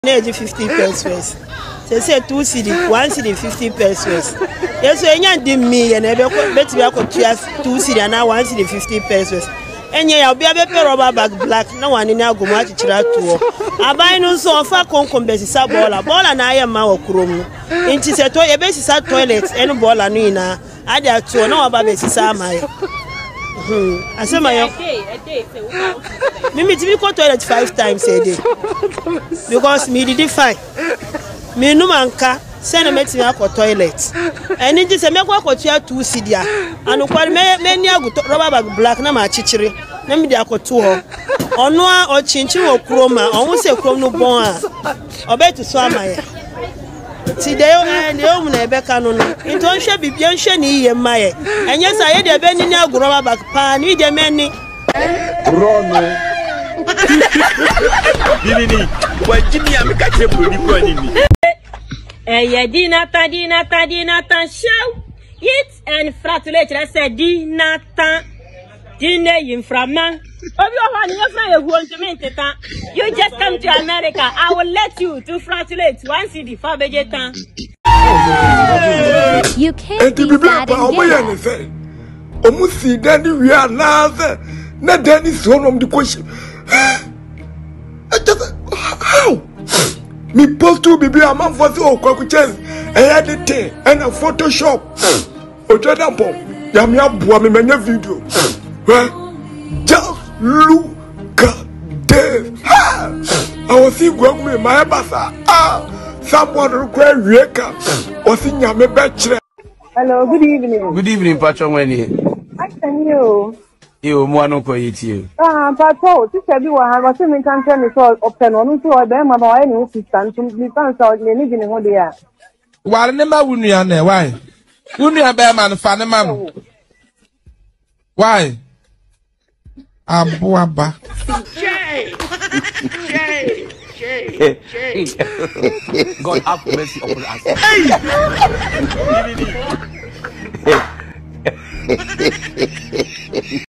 Neji 50 pesos. Say 2 cedi, 1 cedi 50 pesos. Yes, enya di me and ebe beti be akotua 2 cedi and 1 cedi 50 pesos. Enye ya obi abepe rubber bag black na wani ni agomo achichira tuo. Abai no so ofa konkom besisa bola. Bola na aye ma okurom no. Nti se to ebe sisa toilet enu bola no ina. Ade atuo na oba besisa amaye. Asema yo. A day. Mimi tibi go toilet 5 times a day. Because me did it fine. Me no manka send me to me toilet. And it is a me go 2 cedi and kwari me ni agu rubber bag black na ma chichire. Na me dey akoto ho. Ono a o chinchin okroma, onwo se krom no bon a. Obetu so amaye. Ti de yo mu na ebeka no no. Nti on hwe bibia nhwe ni iye maye. Enye sa ye de be ni agu rubber bag pa ni de meni. Rono. Nini, wajini amekache mbuli kwa nini? Dinatan, show it and fratulate. I said Dinatan, Dine Inframan. You just come to America. I will let you to fratulate 1 cedi for vegetan. You can't be bad and get Omusi dani we are now. Na dani so the question. How? Me post to be a man for the Okakuchen and editing and a Photoshop. Ojadampo, Yamia Buami many video. Just look at this. I was seeing Gwami, my bassa. Someone require Reka or sing Yame Bachelor. Hello, good evening. Good evening, Patron. When you? I can you. You want to eat you. Patrol, this everyone was in country so open on to them about any assistance to be found out in what they are. Why never wouldn't you know why? Wouldn't you bear man fan man? Why? Abuaba. God have mercy upon us.